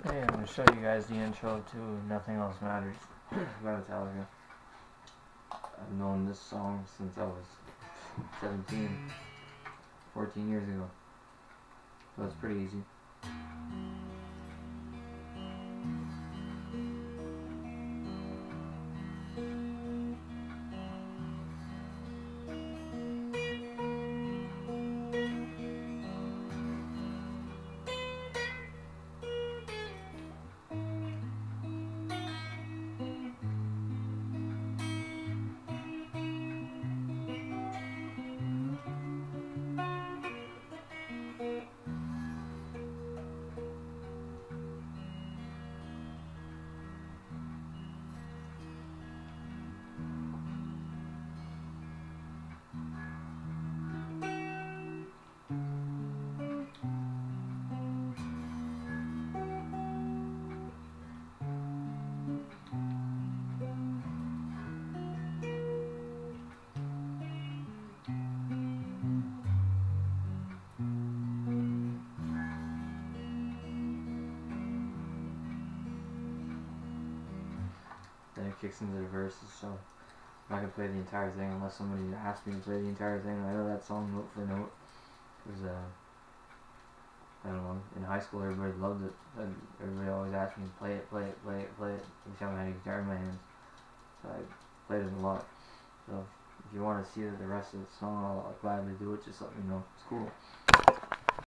Hey, I'm going to show you guys the intro to Nothing Else Matters by Tallica. I've known this song since I was 17, 14 years ago, so it's pretty easy. Then it kicks into the verses, so I'm not going to play the entire thing unless somebody asks me to play the entire thing. I know that song note for note, because I don't know, in high school everybody loved it, and everybody always asked me to play it every time I had a guitar in my hands, so I played it a lot. So if you want to see the rest of the song, I'll gladly do it, just let me know. It's cool.